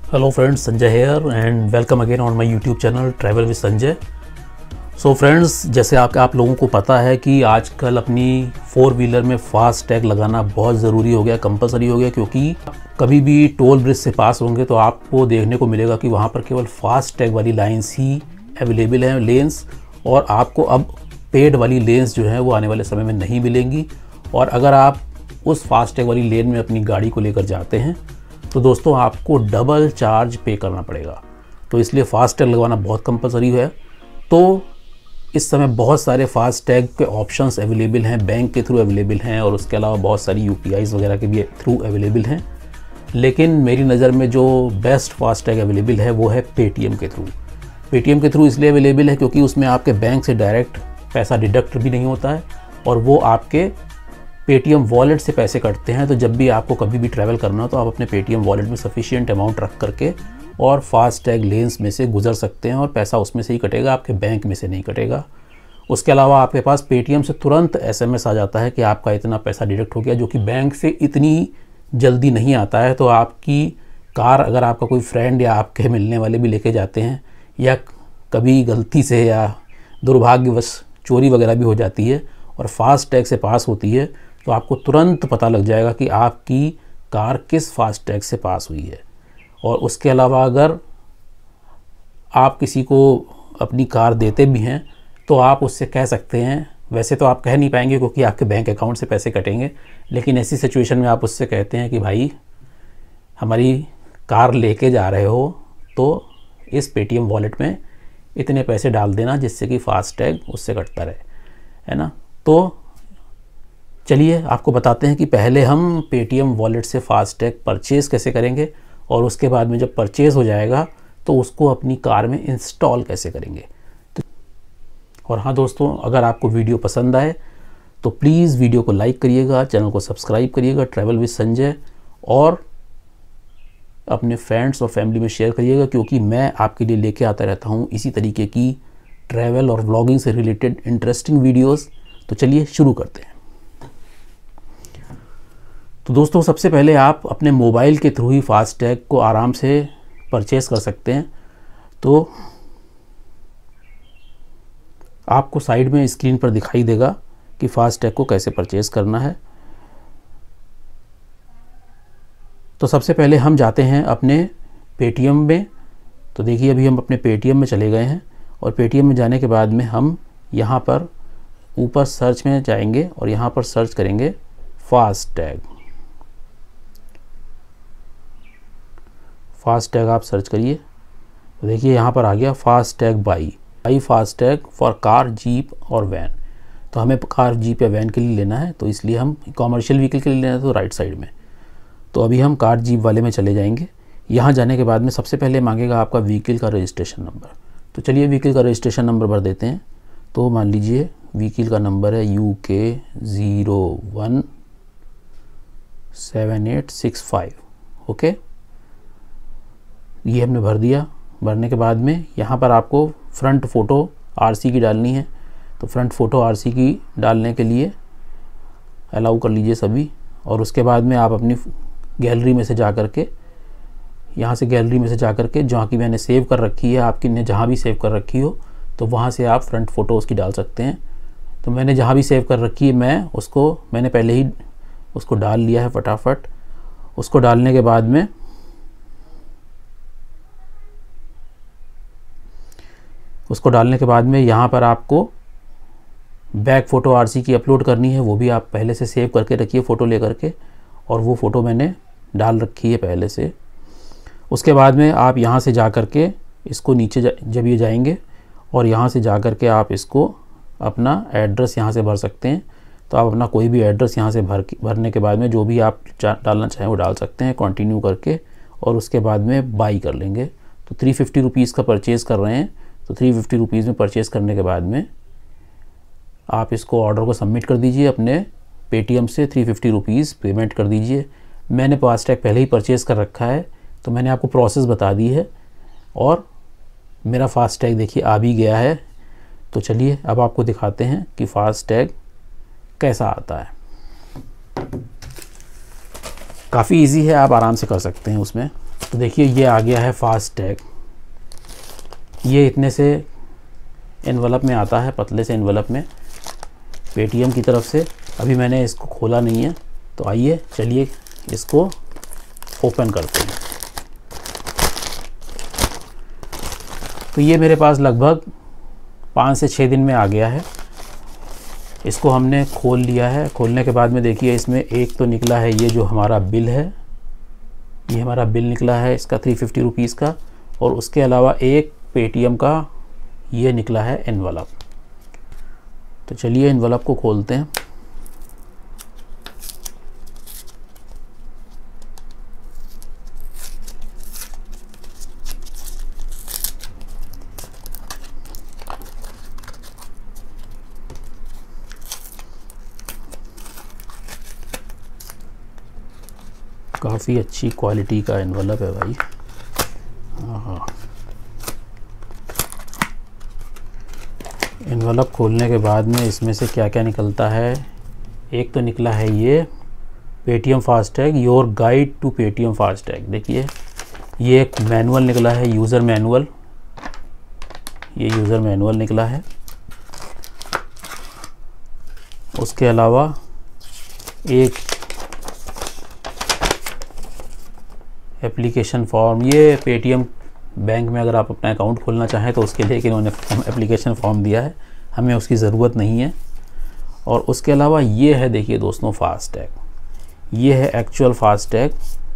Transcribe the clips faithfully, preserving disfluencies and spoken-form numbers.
Hello friends, Sanjay here and welcome again on my YouTube channel travel with Sanjay. So friends, जैसे आप आप लोगों को पता है कि आजकल अपनी फोर व्हीलर में फास्ट टैग लगाना बहुत ज़रूरी हो गया, कंपलसरी हो गया, क्योंकि कभी भी टोल ब्रिज से पास होंगे तो आपको देखने को मिलेगा कि वहाँ पर केवल फास्ट टैग वाली लाइन्स ही अवेलेबल हैं, लेन्स, और आपको अब पेड वाली लेन्स जो हैं वो आने वाले समय में नहीं मिलेंगी। और अगर आप उस फास्ट टैग वाली लेन में अपनी गाड़ी को लेकर जाते हैं तो दोस्तों आपको डबल चार्ज पे करना पड़ेगा। तो इसलिए फास्ट टैग लगवाना बहुत कंपलसरी है। तो इस समय बहुत सारे फास्ट टैग के ऑप्शंस अवेलेबल हैं, बैंक के थ्रू अवेलेबल हैं, और उसके अलावा बहुत सारी यूपीआईज़ वगैरह के भी थ्रू अवेलेबल हैं। लेकिन मेरी नज़र में जो बेस्ट फास्ट टैग अवेलेबल है वो है पेटीएम के थ्रू। पेटीएम के थ्रू इसलिए अवेलेबल है क्योंकि उसमें आपके बैंक से डायरेक्ट पैसा डिडक्ट भी नहीं होता है, और वो आपके पेटीएम वॉलेट से पैसे कटते हैं। तो जब भी आपको कभी भी ट्रैवल करना हो तो आप अपने पेटीएम वॉलेट में सफिशिएंट अमाउंट रख करके और फास्ट टैग लेन्स में से गुजर सकते हैं, और पैसा उसमें से ही कटेगा, आपके बैंक में से नहीं कटेगा। उसके अलावा आपके पास पेटीएम से तुरंत एसएमएस आ जाता है कि आपका इतना पैसा डिडक्ट हो गया, जो कि बैंक से इतनी जल्दी नहीं आता है। तो आपकी कार अगर आपका कोई फ्रेंड या आपके मिलने वाले भी लेके जाते हैं, या कभी गलती से या दुर्भाग्यवश चोरी वगैरह भी हो जाती है और फास्ट टैग से पास होती है, तो आपको तुरंत पता लग जाएगा कि आपकी कार किस फास्ट टैग से पास हुई है। और उसके अलावा अगर आप किसी को अपनी कार देते भी हैं तो आप उससे कह सकते हैं, वैसे तो आप कह नहीं पाएंगे क्योंकि आपके बैंक अकाउंट से पैसे कटेंगे, लेकिन ऐसी सिचुएशन में आप उससे कहते हैं कि भाई हमारी कार लेके जा रहे हो तो इस पेटीएम वॉलेट में इतने पैसे डाल देना जिससे कि फास्ट टैग उससे कटता रहे, है ना। तो चलिए आपको बताते हैं कि पहले हम पेटीएम वॉलेट से फास्ट टैग परचेज़ कैसे करेंगे, और उसके बाद में जब परचेज़ हो जाएगा तो उसको अपनी कार में इंस्टॉल कैसे करेंगे। तो और हाँ दोस्तों, अगर आपको वीडियो पसंद आए तो प्लीज़ वीडियो को लाइक करिएगा, चैनल को सब्सक्राइब करिएगा ट्रैवल विद संजय, और अपने फ्रेंड्स और फैमिली में शेयर करिएगा, क्योंकि मैं आपके लिए लेके आता रहता हूँ इसी तरीके की ट्रैवल और व्लॉगिंग से रिलेटेड इंटरेस्टिंग वीडियोज़। तो चलिए शुरू करते हैं। तो दोस्तों, सबसे पहले आप अपने मोबाइल के थ्रू ही फास्ट टैग को आराम से परचेस कर सकते हैं। तो आपको साइड में स्क्रीन पर दिखाई देगा कि फास्ट टैग को कैसे परचेस करना है। तो सबसे पहले हम जाते हैं अपने पेटीएम में। तो देखिए अभी हम अपने पेटीएम में चले गए हैं, और पेटीएम में जाने के बाद में हम यहाँ पर ऊपर सर्च में जाएंगे और यहाँ पर सर्च करेंगे फास्ट टैग। फास्ट टैग आप सर्च करिए तो देखिए यहाँ पर आ गया fast tag buy buy fast tag for car, jeep और वैन। तो हमें कार, जीप या वैन के लिए लेना है, तो इसलिए हम कॉमर्शियल व्हीकल के लिए लेना है तो राइट साइड में। तो अभी हम कार, जीप वाले में चले जाएंगे। यहाँ जाने के बाद में सबसे पहले मांगेगा आपका व्हीकल का रजिस्ट्रेशन नंबर। तो चलिए व्हीकल का रजिस्ट्रेशन नंबर भर देते हैं। तो मान लीजिए व्हीकल का नंबर है U K zero one seven eight six five. Okay, ये हमने भर दिया। भरने के बाद में यहाँ पर आपको फ्रंट फ़ोटो आरसी की डालनी है। तो फ्रंट फ़ोटो आरसी की डालने के लिए अलाउ कर लीजिए सभी, और उसके बाद में आप अपनी गैलरी में से जा कर के, यहाँ से गैलरी में से जा कर के जहाँ की मैंने सेव कर रखी है, आपकी ने जहाँ भी सेव कर रखी हो, तो वहाँ से आप फ्रंट फ़ोटो उसकी डाल सकते हैं। तो मैंने जहाँ भी सेव कर रखी है मैं उसको मैंने पहले ही उसको डाल लिया है फटाफट। उसको डालने के बाद में उसको डालने के बाद में यहाँ पर आपको बैक फ़ोटो आरसी की अपलोड करनी है, वो भी आप पहले से सेव करके रखिए फ़ोटो लेकर के, और वो फ़ोटो मैंने डाल रखी है पहले से। उसके बाद में आप यहाँ से जा कर के इसको नीचे जब ये जाएंगे और यहाँ से जा कर के आप इसको अपना एड्रेस यहाँ से भर सकते हैं। तो आप अपना कोई भी एड्रेस यहाँ से भर भरने के बाद में जो भी आप डालना चाहें वो डाल सकते हैं, कंटिन्यू करके, और उसके बाद में बाई कर लेंगे। तो थ्री फिफ्टी रुपीज़ का परचेज़ कर रहे हैं, तो थ्री फिफ्टी रुपीज़ में परचेज़ करने के बाद में आप इसको ऑर्डर को सबमिट कर दीजिए। अपने पेटीएम से थ्री फिफ्टी रुपीज़ पेमेंट कर दीजिए। मैंने फास्ट टैग पहले ही परचेज़ कर रखा है, तो मैंने आपको प्रोसेस बता दी है, और मेरा फास्ट टैग देखिए आ भी गया है। तो चलिए अब आपको दिखाते हैं कि फास्ट टैग कैसा आता है। काफ़ी इजी है, आप आराम से कर सकते हैं उसमें। तो देखिए ये आ गया है फास्ट टैग। ये इतने से एनवलप में आता है, पतले से एनवलप में पेटीएम की तरफ से। अभी मैंने इसको खोला नहीं है, तो आइए चलिए इसको ओपन करते हैं। तो ये मेरे पास लगभग पाँच से छः दिन में आ गया है। इसको हमने खोल लिया है। खोलने के बाद में देखिए इसमें एक तो निकला है ये जो हमारा बिल है, ये हमारा बिल निकला है इसका थ्री फिफ्टी रुपीज़ का, और उसके अलावा एक पेटीएम का ये निकला है एनवलप। तो चलिए एनवलप को खोलते हैं। काफ़ी अच्छी क्वालिटी का एनवलप है भाई। हाँ, एनवलप खोलने के बाद में इसमें से क्या क्या निकलता है। एक तो निकला है ये Paytm FASTag, your guide to Paytm FASTag. देखिए ये एक मैनुअल निकला है, यूज़र मैनुअल। ये यूज़र मैनुअल निकला है। उसके अलावा एक एप्लीकेशन फॉर्म, ये पेटीएम बैंक में अगर आप अपना अकाउंट खोलना चाहें तो उसके लिए इन्होंने एप्लीकेशन फॉर्म दिया है, हमें उसकी ज़रूरत नहीं है। और उसके अलावा ये है देखिए दोस्तों फास्टैग, ये है एक्चुअल फास्टैग।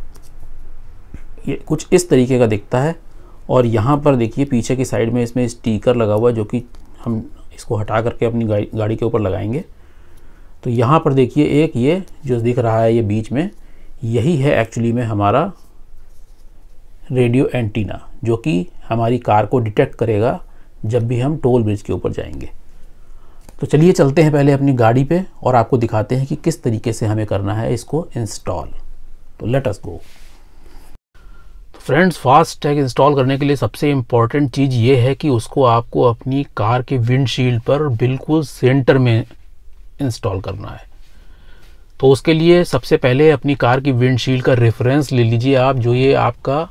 ये कुछ इस तरीके का दिखता है, और यहाँ पर देखिए पीछे की साइड में इसमें स्टिकर लगा हुआ है, जो कि हम इसको हटा करके अपनी गाड़ी गाड़ी के ऊपर लगाएंगे। तो यहाँ पर देखिए एक ये जो दिख रहा है ये बीच में, यही है एक्चुअली में हमारा रेडियो एंटीना, जो कि हमारी कार को डिटेक्ट करेगा जब भी हम टोल ब्रिज के ऊपर जाएंगे। तो चलिए चलते हैं पहले अपनी गाड़ी पे और आपको दिखाते हैं कि किस तरीके से हमें करना है इसको इंस्टॉल। तो लेट अस गो। तो फ्रेंड्स, फास्ट टैग इंस्टॉल करने के लिए सबसे इम्पॉर्टेंट चीज़ ये है कि उसको आपको अपनी कार के विंडशील्ड पर बिल्कुल सेंटर में इंस्टॉल करना है। तो उसके लिए सबसे पहले अपनी कार की विंडशील्ड का रेफरेंस ले लीजिए आप, जो ये आपका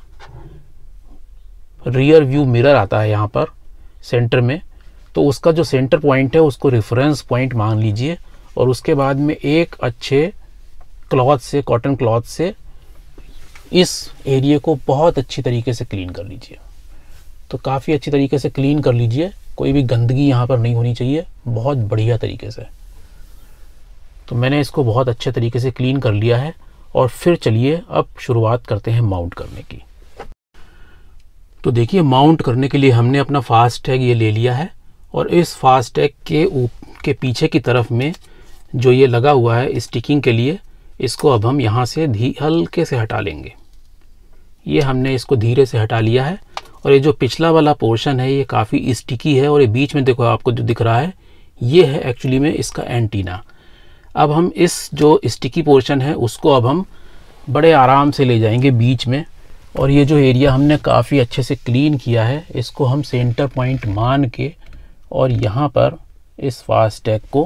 रियर व्यू मिरर आता है यहाँ पर सेंटर में। तो उसका जो सेंटर पॉइंट है उसको रेफरेंस पॉइंट मान लीजिए, और उसके बाद में एक अच्छे क्लॉथ से, कॉटन क्लॉथ से इस एरिया को बहुत अच्छी तरीके से क्लीन कर लीजिए। तो काफ़ी अच्छी तरीके से क्लीन कर लीजिए, कोई भी गंदगी यहाँ पर नहीं होनी चाहिए, बहुत बढ़िया तरीके से। तो मैंने इसको बहुत अच्छे तरीके से क्लीन कर लिया है, और फिर चलिए अब शुरुआत करते हैं माउंट करने की। तो देखिए माउंट करने के लिए हमने अपना फास्ट टैग ये ले लिया है, और इस फास्ट टैग के ऊपर के पीछे की तरफ में जो ये लगा हुआ है स्टिकिंग के लिए, इसको अब हम यहाँ से धी हल्के से हटा लेंगे। ये हमने इसको धीरे से हटा लिया है, और ये जो पिछला वाला पोर्शन है ये काफ़ी स्टिकी है, और ये बीच में देखो आपको जो दिख रहा है ये है एक्चुअली में इसका एंटीना। अब हम इस जो स्टिकी पोर्शन है उसको अब हम बड़े आराम से ले जाएंगे बीच में, और ये जो एरिया हमने काफ़ी अच्छे से क्लीन किया है इसको हम सेंटर पॉइंट मान के और यहाँ पर इस फास्ट टैग को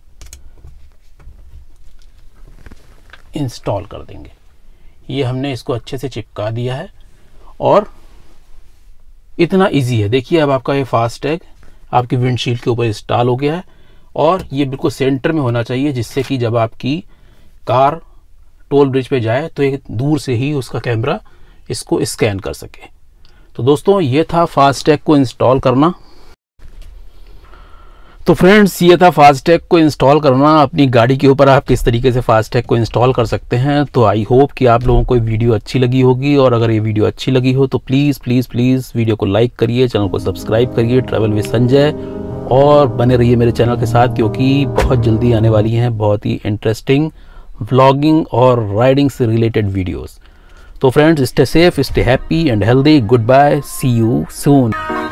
इंस्टॉल कर देंगे। ये हमने इसको अच्छे से चिपका दिया है, और इतना इजी है। देखिए अब आपका ये फास्ट टैग आपकी विंडशील्ड के ऊपर इंस्टॉल हो गया है, और ये बिल्कुल सेंटर में होना चाहिए, जिससे कि जब आपकी कार टोल ब्रिज पे जाए तो एक दूर से ही उसका कैमरा इसको स्कैन कर सके। तो दोस्तों ये था फास्ट टैग को इंस्टॉल करना। तो फ्रेंड्स ये था फास्ट टैग को इंस्टॉल करना। अपनी गाड़ी के ऊपर आप किस तरीके से फास्ट टैग को इंस्टॉल कर सकते हैं। तो आई होप कि आप लोगों को वीडियो अच्छी लगी होगी, और अगर ये वीडियो अच्छी लगी हो तो प्लीज़ प्लीज़ प्लीज़ वीडियो को लाइक करिए, चैनल को सब्सक्राइब करिए ट्रैवल विद संजय, और बने रहिए मेरे चैनल के साथ, क्योंकि बहुत जल्दी आने वाली हैं बहुत ही इंटरेस्टिंग व्लॉगिंग और राइडिंग से रिलेटेड वीडियोज़। तो friends, stay safe, stay happy and healthy. Good bye, see you soon.